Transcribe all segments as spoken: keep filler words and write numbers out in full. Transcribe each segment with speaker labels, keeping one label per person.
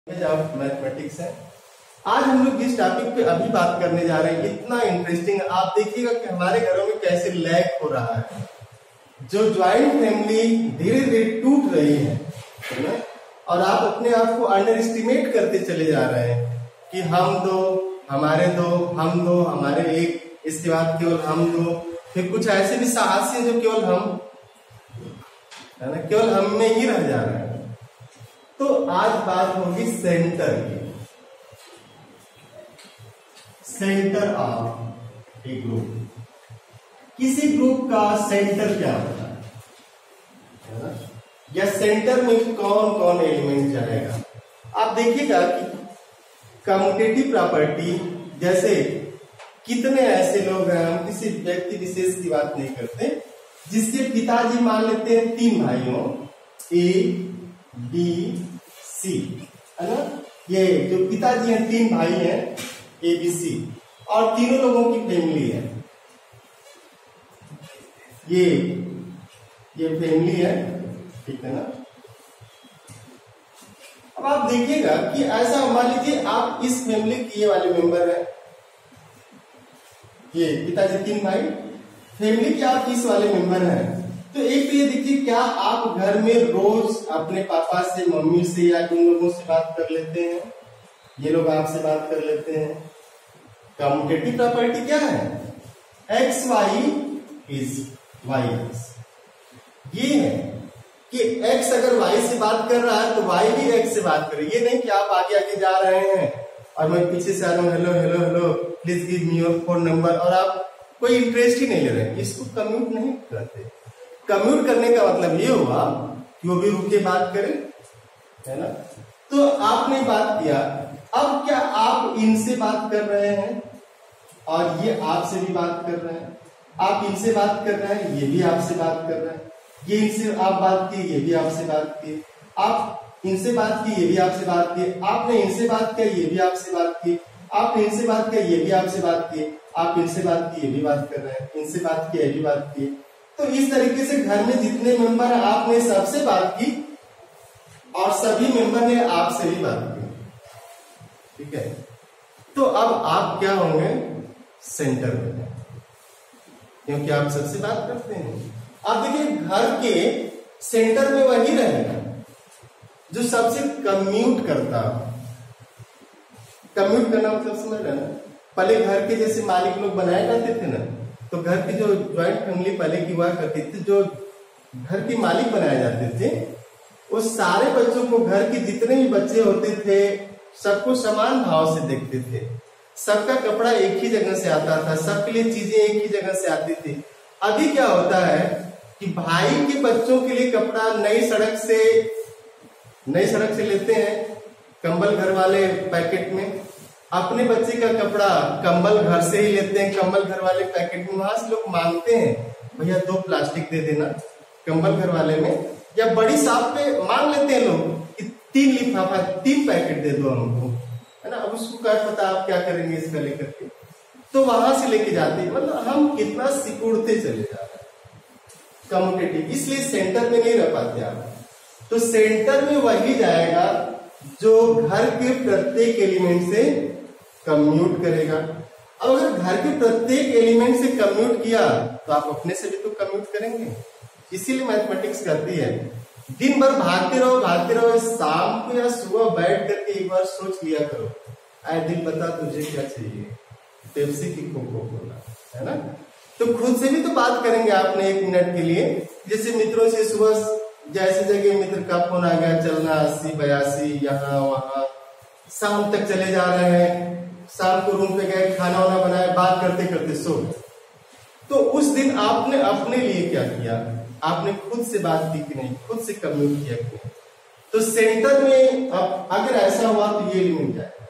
Speaker 1: Of mathematics है। आज हम लोग जिस टॉपिक पे अभी बात करने जा रहे हैं इतना इंटरेस्टिंग है। आप देखिएगा कि हमारे घरों में कैसे लैग हो रहा है, जो ज्वाइंट फैमिली धीरे धीरे टूट रही है, है ना? और आप अपने आप को अंडर एस्टिमेट करते चले जा रहे हैं कि हम दो, हमारे दो, हम दो, हमारे एक, इसके बाद केवल हम दो, फिर कुछ ऐसे भी साहसी हैं जो केवल हम, है ना, केवल हम में ही रह जा रहे हैं। तो आज बात होगी सेंटर की, सेंटर ऑफ ए ग्रुप। किसी ग्रुप का सेंटर क्या होता है, है ना? या सेंटर में कौन कौन एलिमेंट जाएगा। आप देखिएगा कि कम्यूटेटिव प्रॉपर्टी, जैसे कितने ऐसे लोग हैं, हम किसी व्यक्ति विशेष की बात नहीं करते, जिसके पिताजी मान लेते हैं तीन भाइयों ए बी सी, है ना? ये जो पिताजी हैं तीन भाई हैं ए बी सी, और तीनों लोगों की फैमिली है, ये ये फैमिली है, ठीक है ना? अब आप देखिएगा कि ऐसा मान लीजिए आप इस फैमिली के ये वाले मेंबर हैं, ये पिताजी तीन भाई, फैमिली के आप इस वाले मेंबर हैं। तो एक तो ये देखिए, क्या आप घर में रोज अपने पापा से, मम्मी से या उन लोगों से बात कर लेते हैं? ये लोग आपसे बात कर लेते हैं। कम्यूटेटिव प्रॉपर्टी क्या है? X Y is Y X. ये है कि x अगर y से बात कर रहा है तो y भी x से बात करे। ये नहीं कि आप आगे आगे जा रहे हैं और मैं पीछे से आ रहा हूँ, hello hello hello please give me your phone number, और आप कोई इंटरेस्ट ही नहीं ले रहे। इसको कम्यूट नहीं करते। कम्यूट करने का मतलब ये हुआ कि वो भी रुक के बात करे, है ना? तो आपने बात किया, अब क्या आप इनसे बात कर रहे हैं और ये आपसे भी बात कर रहे हैं, आप इनसे बात कर रहे हैं, ये भी आपसे बात कर रहे हैं, ये इनसे आप बात की, ये भी आपसे बात की, आप इनसे बात की, ये भी आपसे बात की, आपने इनसे बात किया, ये भी आपसे बात की, आपने इनसे बात किया, ये भी आपसे बात की, आप इनसे बात की, ये भी बात कर रहे हैं, इनसे बात की, ये भी बात की। तो इस तरीके से घर में जितने मेंबर हैं आपने सबसे बात की और सभी मेंबर ने आपसे भी बात की, ठीक है? तो अब आप क्या होंगे? सेंटर में, क्योंकि आप सबसे बात करते हैं। आप देखिए, घर के सेंटर में वही रहेगा जो सबसे कम्यूट करता। कम्यूट करना मतलब समझ रहे ना? पहले घर के जैसे मालिक लोग बनाया करते थे ना, तो घर की जो ज्वाइंट फैमिली पहले की हुआ करती थी, जो घर के मालिक बनाए जाते थे, वो सारे बच्चों को, घर के जितने भी बच्चे होते थे, सबको समान भाव से देखते थे। सबका कपड़ा एक ही जगह से आता था, सबके लिए चीजें एक ही जगह से आती थी। अभी क्या होता है कि भाई के बच्चों के लिए कपड़ा नई सड़क से नई सड़क से लेते हैं, कंबल घर वाले पैकेट में, अपने बच्चे का कपड़ा कंबल घर से ही लेते हैं, कंबल घर वाले पैकेट में। वहां से लोग मांगते हैं, भैया दो प्लास्टिक दे देना कंबल घर वाले में, या बड़ी शॉप पे मांग लेते हैं लोग कि तीन लिफाफा, तीन पैकेट दे दो हमको, है ना? अब उसको क्या पता आप क्या करेंगे इसका लेकर के, तो वहां से लेके जाते हैं। मतलब हम कितना सिकुड़ते चले जा रहे हैं कम्यूटेटिव, इसलिए सेंटर में नहीं रह पाते आप। तो सेंटर में वही जाएगा जो घर के प्रत्येक एलिमेंट से कम्यूट करेगा। अब अगर घर के प्रत्येक एलिमेंट से कम्यूट किया तो आप अपने से भी तो कम्यूट करेंगे। इसीलिए मैथमेटिक्स करती है, दिन भर भागते रहो भागते रहो, शाम को या सुबह बैठ करके एक बार सोच लिया करो, आए दिल बता तुझे क्या चाहिए, पेप्सी की कोको कोला, है ना? तो खुद से भी तो बात करेंगे आपने एक मिनट के लिए। जैसे मित्रों से सुबह जैसे जगह मित्र का फोन आ गया, चलना अस्सी बयासी यहाँ वहां, शाम तक चले जा रहे हैं, शाम को रूम पे गए, खाना वाना बनाया, बात करते करते सो गए। तो उस दिन आपने अपने लिए क्या किया? आपने खुद से बात की कि नहीं, खुद से कम्यूट किया कि नहीं? तो सेंटर में अब अगर ऐसा हुआ तो ये एलिमेंट जाएगा।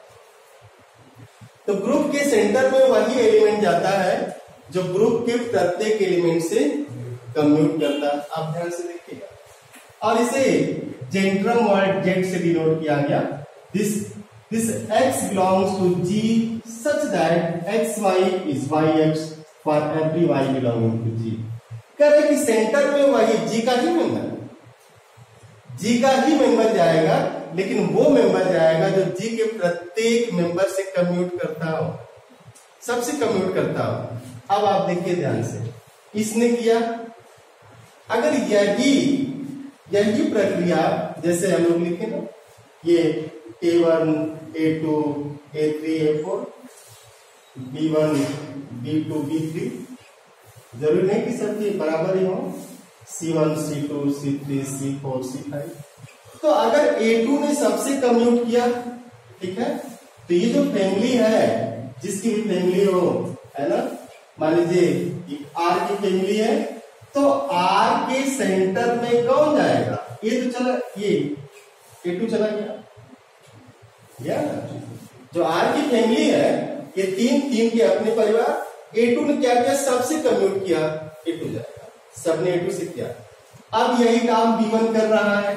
Speaker 1: तो ग्रुप के सेंटर में वही एलिमेंट जाता है जो ग्रुप के प्रत्येक एलिमेंट से कम्यूट करता है। आप ध्यान से देखिएगा, और इसे जेंट्रम वर्ड जेड से डिनोट किया गया। This this x belongs to g such that xy is yx for every y belonging to g। कह रहे कि सेंटर में वही g का ही मेंबर, जी का ही मेंबर जाएगा लेकिन वो मेंबर जाएगा जो जी के प्रत्येक मेंबर से कम्यूट करता हो, सबसे कम्यूट करता हो। अब आप देखिए ध्यान से, इसने किया, अगर यही यही प्रक्रिया जैसे हम लोग लिखे ना, ये A one, A two, A three, A four, B one, B two, B three, जरूरी नहीं कि सबके बराबर ही हो, C one, C two, C three, C four, C five. तो अगर ए टू ने सबसे कम्यूट किया, ठीक है, तो ये जो फैमिली है, जिसकी भी फैमिली हो, है ना, मान लीजिए आर की फैमिली है, तो आर के सेंटर में कौन जाएगा? ये तो चला, ये ए टू चला गया, या जो आर की फैमिली है, ये तीन तीन के अपने परिवार, ए टू ने क्या किया? सबसे कम्यूट किया, ए टू जाएगा, सबने ए टू से किया। अब यही काम बी वन कर रहा है,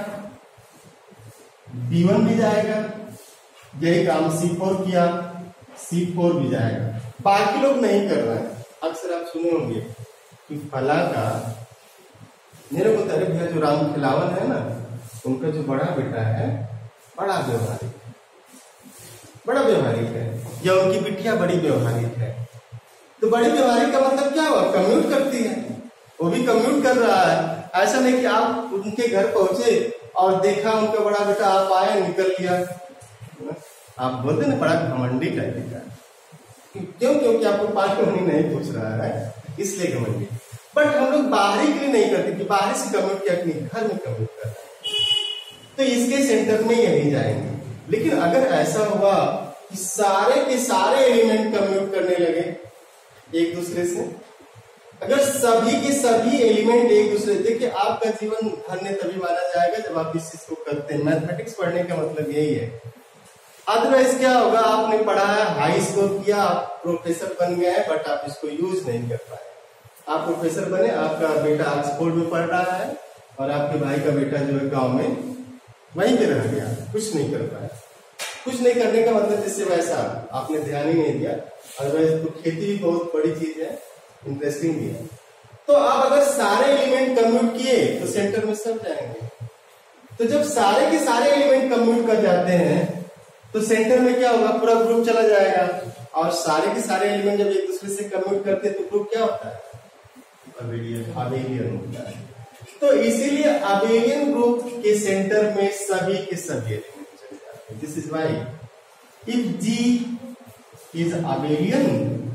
Speaker 1: बी वन भी जाएगा, यही काम सी फोर किया, सी फोर भी जाएगा। बाकी लोग नहीं कर रहे हैं। अक्सर आप सुने होंगे कि फला का, मेरे को तरह भैया जो राम खिलावन है ना, उनका जो बड़ा बेटा है बड़ा व्यवहारिक, बड़ा व्यवहारिक है, या उनकी बिटिया बड़ी व्यवहारिक है। तो बड़ी व्यवहारिक का मतलब क्या हुआ? कम्यूट करती है, वो भी कम्यूट कर रहा है। ऐसा नहीं कि आप उनके घर पहुंचे और देखा उनका बड़ा बेटा, आप आए निकल लिया। आप बोलते ना बड़ा घमंडी टाइप का, क्यों? क्योंकि आपको पांच महीने नहीं पूछ रहा है, इसलिए घमंडी। बट हम लोग बाहरी के लिए नहीं करते कि बाहर से कम्यूट किया, अपने घर में कम्यूट कर रहे हैं, तो इसके सेंटर में यही जाएंगे। लेकिन अगर ऐसा हुआ कि सारे के सारे एलिमेंट कम्यूट करने लगे एक दूसरे से, अगर सभी के सभी एलिमेंट एक दूसरे, देखिए आपका जीवन धन्य तभी माना जाएगा जब आप इस चीज को करते हैं। मैथमेटिक्स पढ़ने का मतलब यही है। अदरवाइज क्या होगा? आपने पढ़ा है, हाई स्कोर किया, आप प्रोफेसर बन गए, बट आप इसको यूज नहीं कर पाए। आप प्रोफेसर बने, आपका बेटा ऑक्सफोर्ड में पढ़ रहा है, और आपके भाई का बेटा जो है गांव में वहीं पे रह गया, कुछ नहीं कर पाया। कुछ नहीं करने का मतलब जिससे वैसा आपने ध्यान ही नहीं दिया। अदरवाइज तो खेती भी बहुत बड़ी चीज है, इंटरेस्टिंग भी है। तो आप अगर सारे एलिमेंट कम्यूट किए तो सेंटर में सब जाएंगे। तो जब सारे के सारे एलिमेंट कम्यूट कर जाते हैं तो सेंटर में क्या होगा? पूरा ग्रुप चला जाएगा। और सारे के सारे एलिमेंट जब एक दूसरे से कम्यूट करते हैं तो ग्रुप क्या होता है? अबेलियन होता है। तो इसीलिए अबेलियन ग्रुप के सेंटर में सभी के सभी एलिमेंट चले जाते हैं। This is why if G is abelian,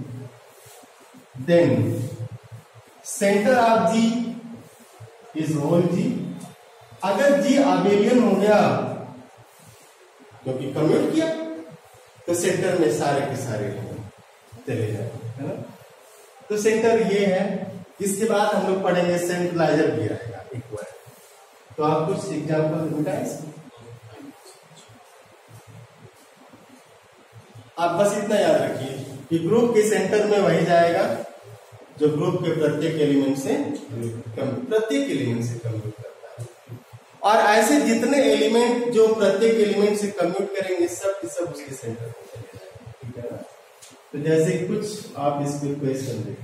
Speaker 1: then center of G is whole G। अगर G abelian हो गया क्योंकि कम्यूट किया, तो सेंटर में सारे के सारे चले जाएंगे, है ना। तो सेंटर ये है। इसके बाद हम लोग पढ़ेंगे सेंट्रलाइजर भी आएगा इक्वल। तो आप कुछ एग्जाम्पल बताएं। आप बस इतना याद रखिए कि ग्रुप के सेंटर में वही जाएगा जो ग्रुप के प्रत्येक एलिमेंट से प्रत्येक एलिमेंट से कम्यूट करता है। और ऐसे जितने एलिमेंट जो प्रत्येक एलिमेंट से कम्यूट करेंगे सब सब उसके सेंटर में चले जाएंगे, ठीक है ना। तो जैसे कुछ आप इसमें क्वेश्चन देखिए,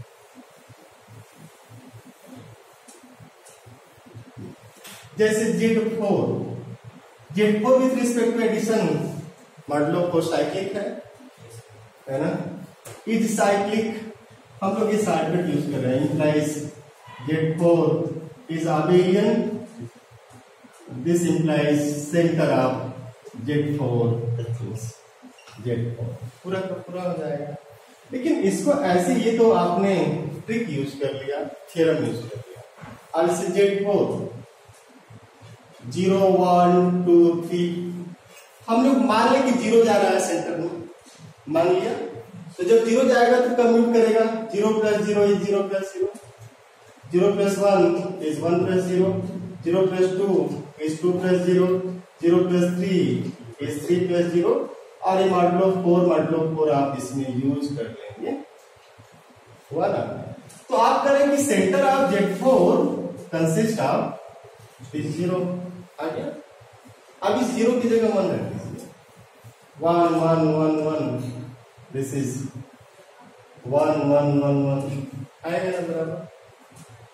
Speaker 1: जैसे Z four Z four with respect to addition modulo को साइक्लिक है है ना। इज साइक्लिक, हम लोग ये शॉर्टकट यूज कर रहे हैं। Implies Z four is abelian, this implies centre of Z four Z four, पूरा का पूरा हो जाएगा। लेकिन इसको ऐसे, ये तो आपने ट्रिक यूज कर लिया, थ्योरम यूज कर लिया। अब से Z four zero one two three, हम लोग मान लें कि जीरो जा रहा है सेंटर में, मान लिया। तो जब जीरो जाएगा तो कम्यूट करेगा, zero plus zero is zero plus zero, zero plus one is one plus zero, zero plus two is two plus zero, zero plus three is three plus zero. और ये मॉडुलो फोर मॉडुलो फोर आप इसमें use कर लेंगे, हुआ ना। तो आप करेंगे centre of Z four consist of zero, आ गया। अब इस जीरो की जगह वन रख दीजिए, one one one one, this is one one one one, आएगा ना बराबर।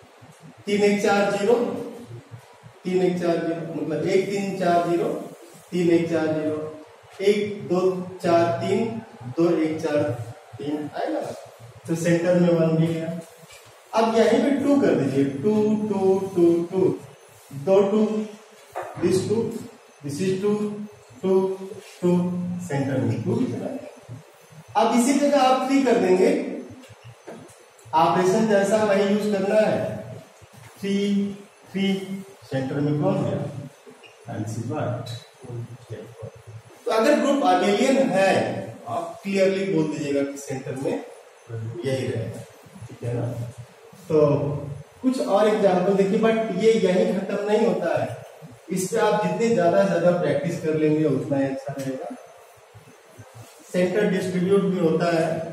Speaker 1: तीन एक चार जीरो, तीन एक चार जीरो, मतलब एक तीन चार जीरो, तीन एक चार जीरो, एक दो चार तीन, दो एक चार तीन आएगा ना, तो सेंटर में वन भी गया। अब यहीं पे टू कर दीजिए, टू टू टू टू, दो two, this two, this is two, two two, centre में टू भी चला गया। अब इसी जगह आप थ्री कर देंगे, ऑपरेशन जैसा वही यूज करना है, थ्री थ्री, सेंटर में कौन गया, तो अगर ग्रुप अबेलियन है आप क्लियरली बोल दीजिएगा कि सेंटर में यही रहेगा, ठीक है ना। तो कुछ और एग्जाम्पल देखिए, बट ये यही खत्म नहीं होता है, इस पे आप जितने ज्यादा ज्यादा प्रैक्टिस कर लेंगे उतना ही अच्छा रहेगा। सेंटर डिस्ट्रीब्यूट भी होता है,